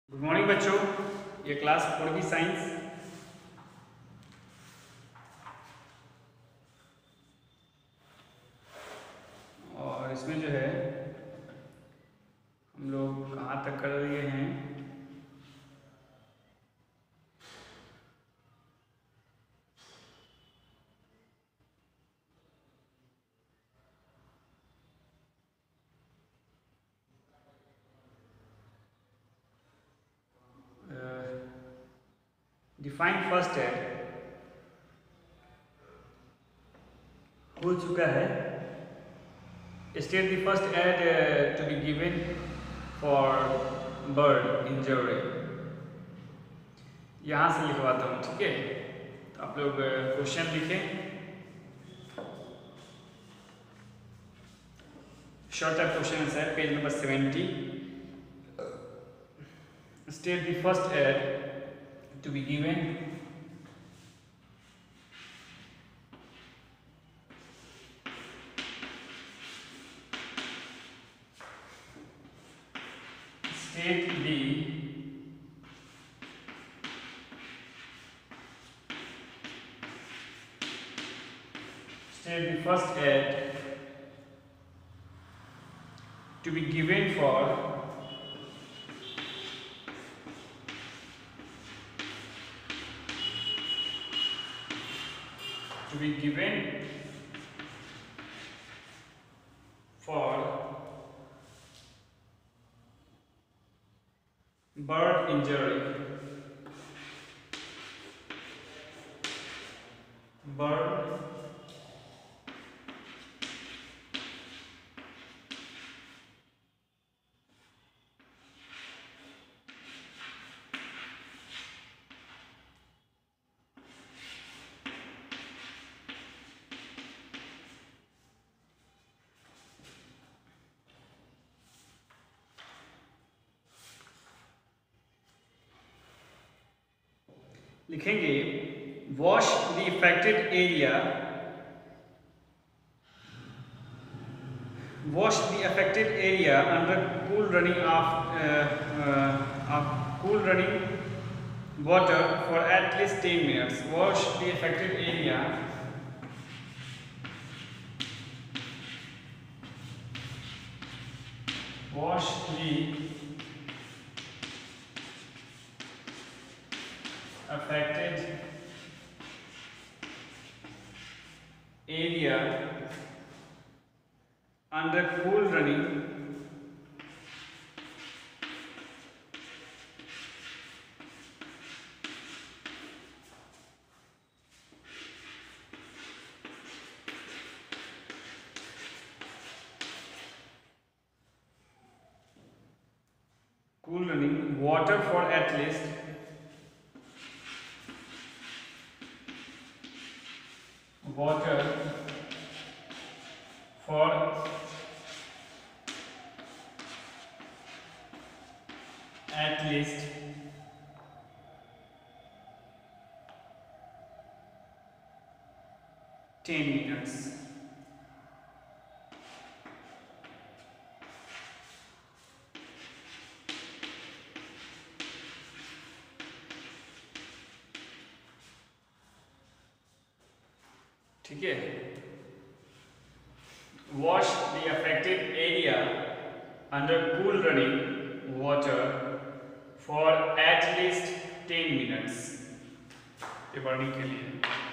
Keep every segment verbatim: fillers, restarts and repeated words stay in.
Good morning बच्चों। ये class four की साइंस और इसमें जो है हम लोग कहाँ तक कर रहे हैं। डिफाइन फर्स्ट एड हो चुका है। State the first aid to be given for bird injury. यहाँ से लिखवाता हूँ, ठीक है। तो आप लोग क्वेश्चन लिखें। शॉर्ट टाइप क्वेश्चन है, page number seventy. State the first aid to be given state the state the first ad to be given for to be given for bird injury bird लिखेंगे wash the effected area wash the affected area under cool running of of cool running water for at least ten minutes. Wash the affected area wash the affected area under cool running cool running water for at least water for at least ten minutes। ठीक है। Wash the affected area under cool running water for at least ten minutes. ये पढ़ने के लिए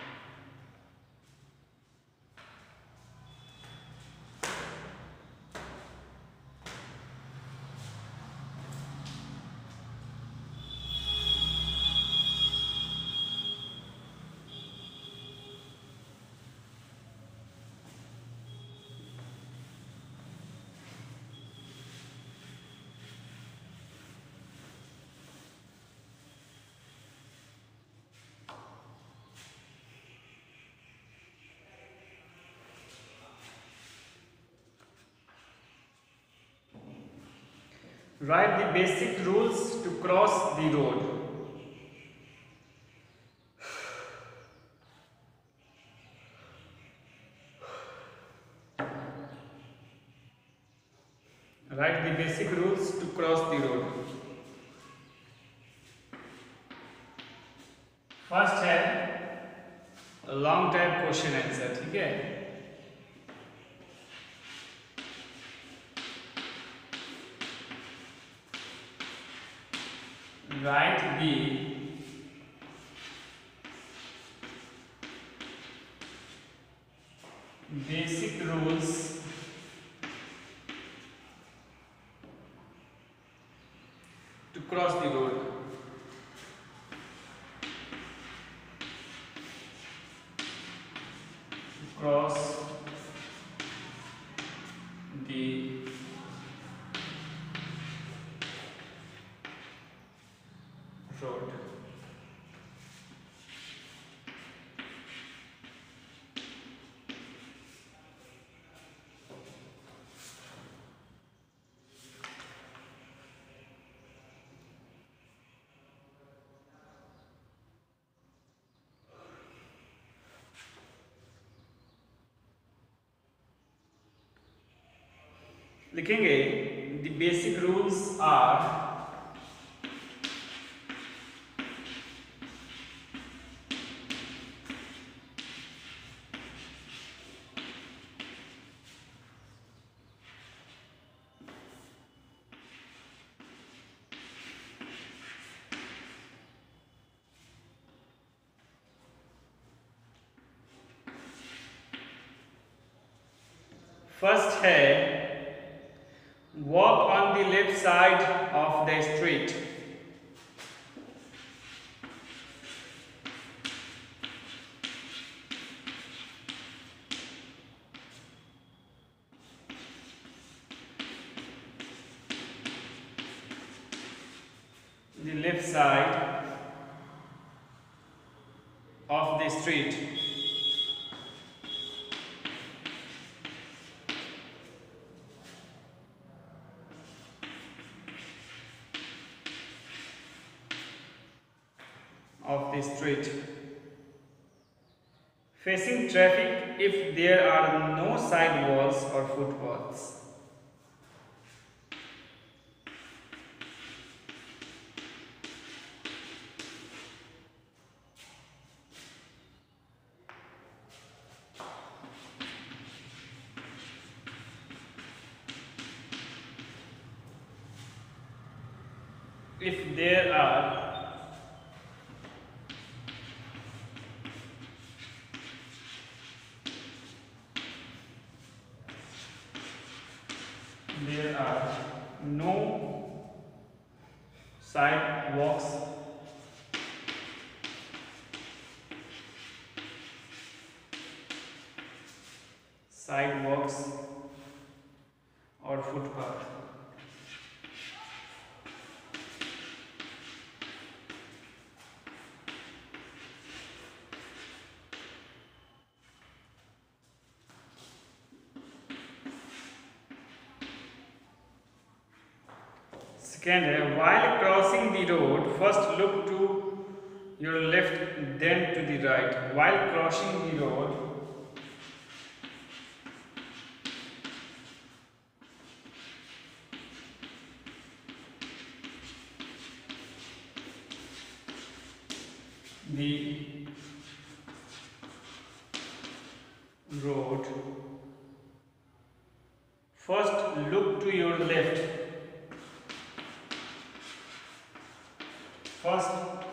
write the basic rules to cross the road। Write the basic rules to cross the road। First है long type question answer, ठीक है। Write the basic rules to cross the road. Cross the road। लिखेंगे the basic rules are first है walk on the left side of the street। The left side of the street। of the street, facing traffic if there are no sidewalks or footpaths। If there are there are no sidewalks sidewalks or footpath। Second है while crossing the road first look to your left then to the right। while crossing the road the road first look to your left first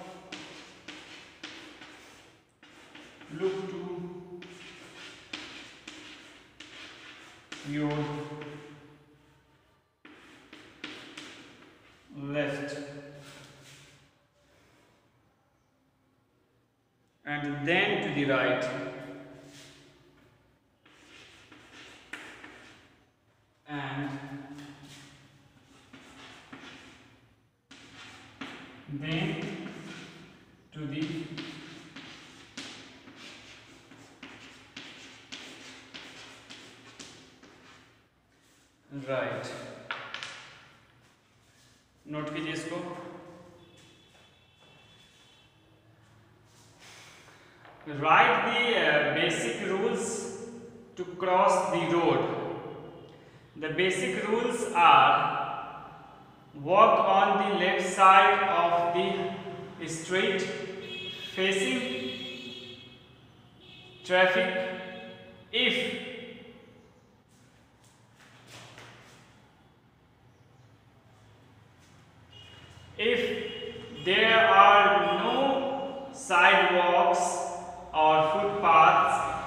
look to your left and then to the right and then to the right। Note कीजिए इसको। Write the uh, basic rules to cross the road। The basic rules are walk on the left side of the street, facing traffic if if there are no sidewalks or footpaths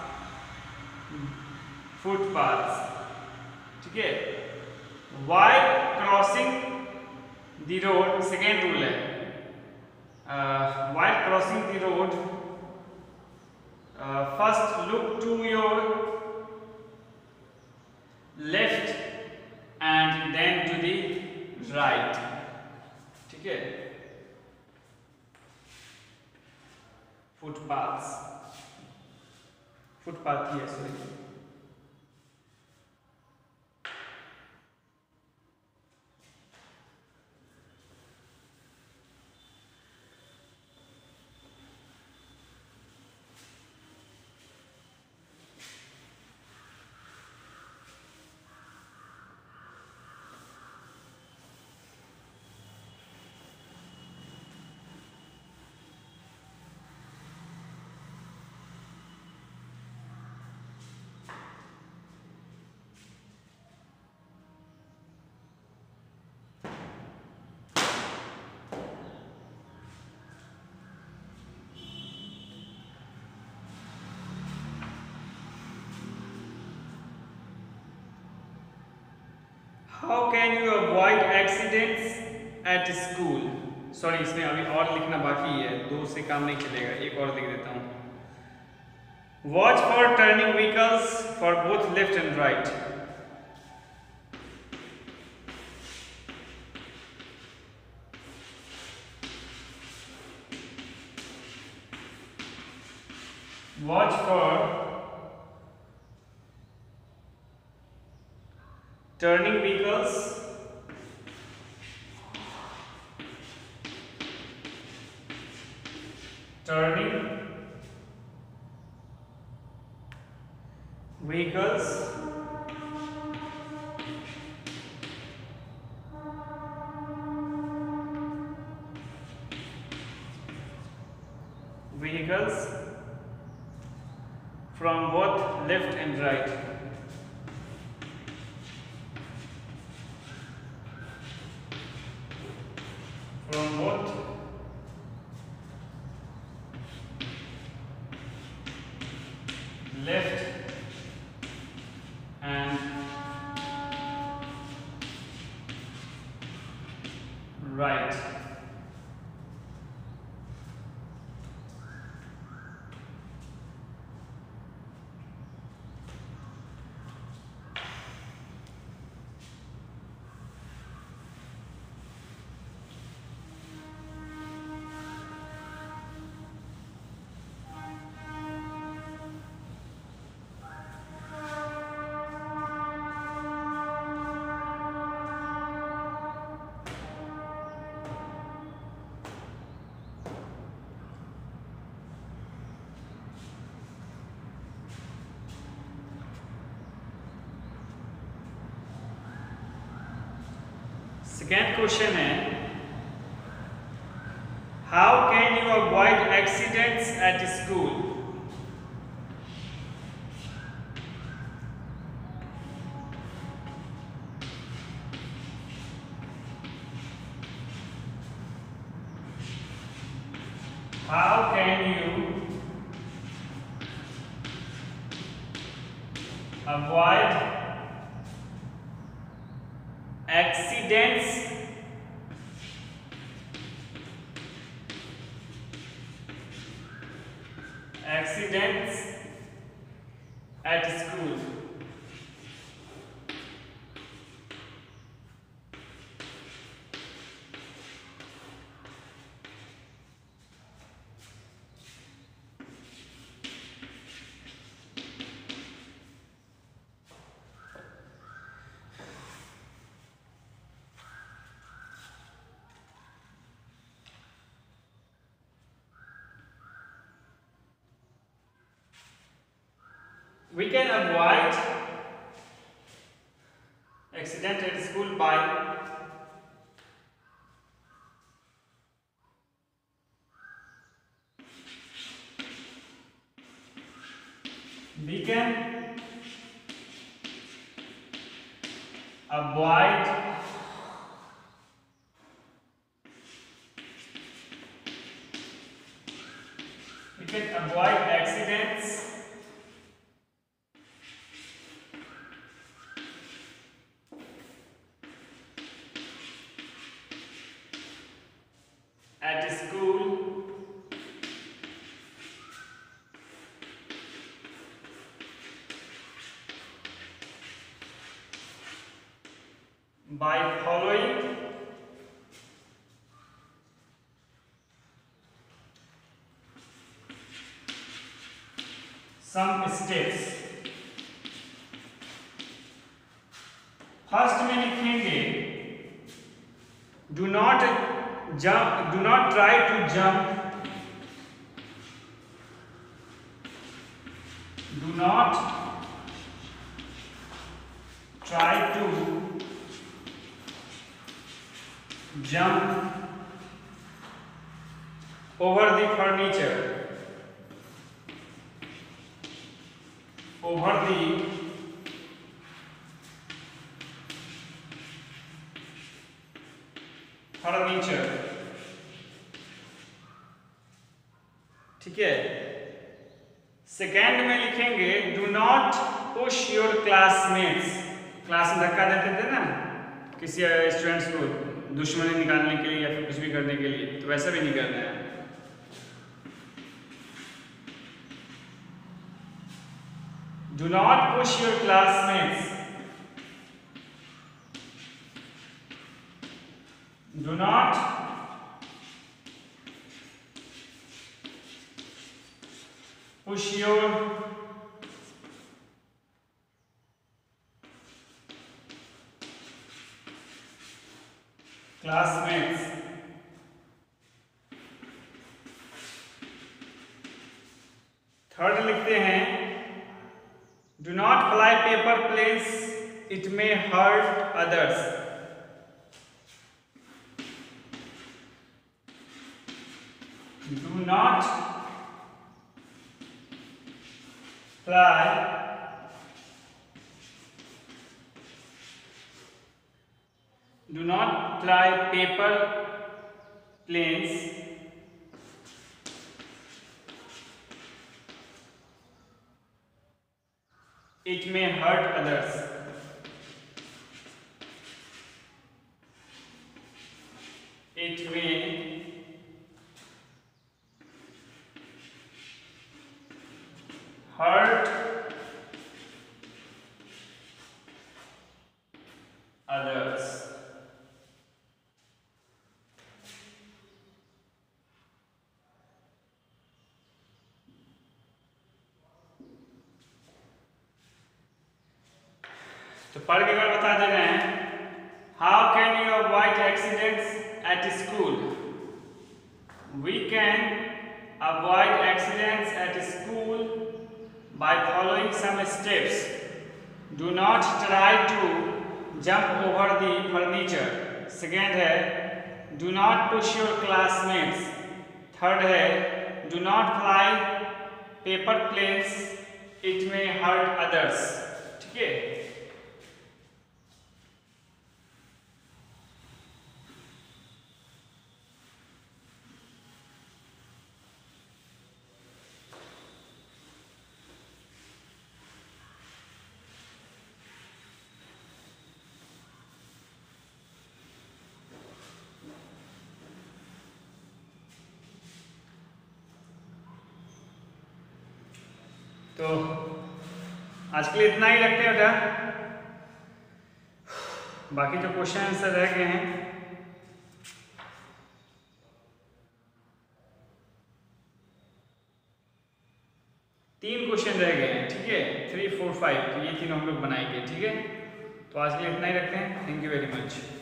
footpaths ठीक है while crossing the road second rule है uh, while crossing the road uh, first look to your left and then to the right ठीक है footpaths footpath ही है sorry How can you avoid accidents at school? Sorry इसमें अभी और लिखना बाकी है दो से काम नहीं चलेगा एक और लिख देता हूँ Watch for turning vehicles for both left and right. Watch for turning vehicles turning vehicles vehicles from both left and right. From both left and right. Second question है How can you avoid accidents at school? How can you avoid accidents accidents at school? We can avoid accident at school by We can avoid we can avoid accidents at school by following some steps. First में लिखेंगे do not jump do not try to jump do not try to jump over the furniture over the furniture ठीक है। Second में लिखेंगे do not push your classmates. Class में धक्का देते थे ना किसी स्टूडेंट्स को दुश्मनी निकालने के लिए या फिर कुछ भी करने के लिए, तो वैसा भी नहीं करना है। Do not push your classmates do not push your classmates third लिखते हैं do not fly paper planes it may hurt others. Do not fly Do not fly paper planes it may hurt others। It may hurt others। तो पढ़ के बार बता दे रहे हैं how can you avoid accidents at school. We can avoid accidents at school by following some steps. Do not try to jump over the furniture. Second है do not push your classmates. Third है do not fly paper planes it may hurt others. ठीक है। तो आज के लिए इतना ही रखते हैं बेटा, बाकी जो क्वेश्चन आंसर रह गए हैं तीन क्वेश्चन रह गए हैं। ठीक है, थ्री फोर फाइव, तो ये तीनों हम लोग बनाएंगे। ठीक है, तो आज के लिए इतना ही रखते हैं। Thank you very much.